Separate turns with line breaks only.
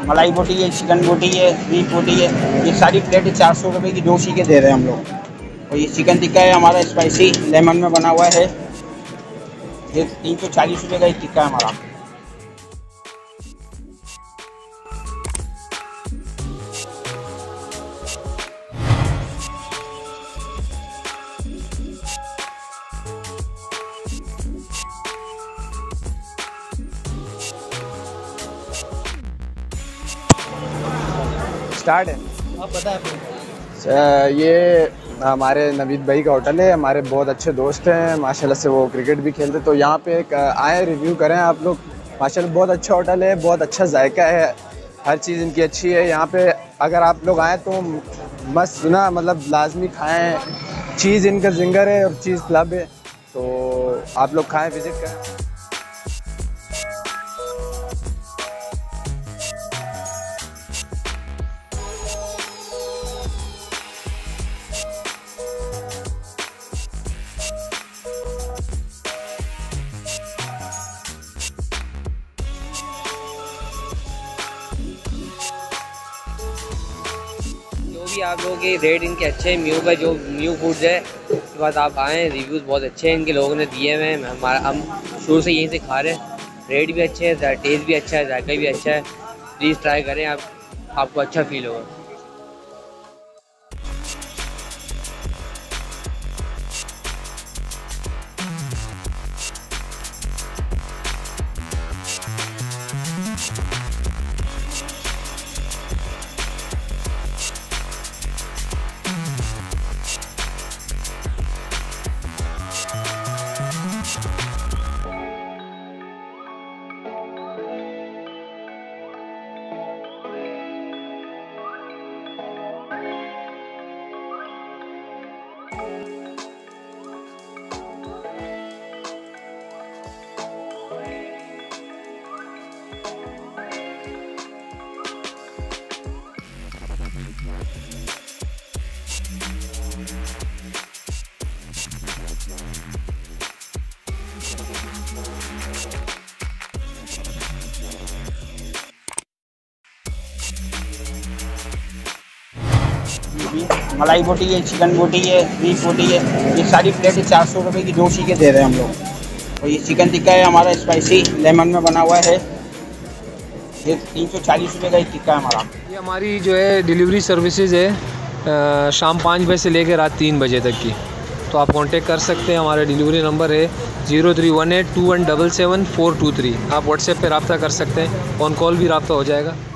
मलाई बोटी है, चिकन बोटी है, बीफ बोटी है। ये सारी प्लेट 400 रुपये की 2 शीखें दे रहे हैं हम लोग। और ये चिकन टिक्का है हमारा, स्पाइसी लेमन में बना हुआ है। ये 340 रुपये का एक टिक्का है हमारा।
स्टार्ट है।
आप पता है
ये हमारे नवीद भाई का होटल है। हमारे बहुत अच्छे दोस्त हैं माशाल्लाह से, वो क्रिकेट भी खेलते, तो यहाँ पे एक आए रिव्यू करें आप लोग। माशाल्लाह बहुत अच्छा होटल है, बहुत अच्छा जायका है, हर चीज़ इनकी अच्छी है। यहाँ पे अगर आप लोग आएँ तो मस्त सुना, मतलब लाजमी खाएँ। चीज़ इनका जिंगर है और चीज़ क्लब है, तो आप लोग खाएँ, विज़िट करें।
भी आप लोगों के रेट इनके अच्छे हैं। म्यू का जो म्यू फूड्स है, उसके बाद आप आएँ, रिव्यूज़ बहुत अच्छे हैं इनके लोगों ने दिए हुए हैं। हम शुरू से यहीं से खा रहे हैं। रेट भी अच्छे हैं, टेस्ट भी अच्छा है, जायका भी अच्छा है। प्लीज़ ट्राई करें, आपको अच्छा फील होगा।
मलाई बोटी है, चिकन बोटी है, बीफ बोटी है। ये सारी प्लेट 400 रुपये की 2 शीखें दे रहे हैं हम लोग। और ये चिकन टिक्का है हमारा, स्पाइसी लेमन में बना हुआ है। ये 340 रुपये का एक टिक्का है हमारा।
ये हमारी जो है डिलीवरी सर्विसेज है शाम 5 बजे से लेकर रात 3 बजे तक की। तो आप कांटेक्ट कर सकते हैं। हमारा डिलीवरी नंबर है 031821777423। आप व्हाट्सएप पे रब्ता कर सकते हैं, ऑन कॉल भी रब्ता हो जाएगा।